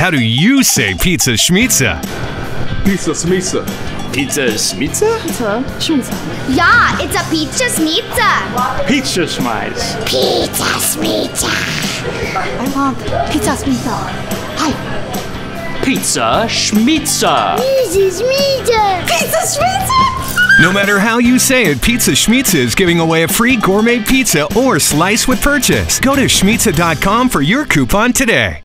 how do you say pizza Schmizza? Pizza Schmizza. Pizza Schmizza? Pizza Schmizza. Ja, it's a pizza Schmizza. Pizza Schmeiz. Pizza Schmizza. I want pizza Schmizza. Hi. Pizza Schmizza. Pizza Schmizza. Pizza Schmizza. No matter how you say it, Pizza Schmizza is giving away a free gourmet pizza or slice with purchase. Go to schmizza.com for your coupon today.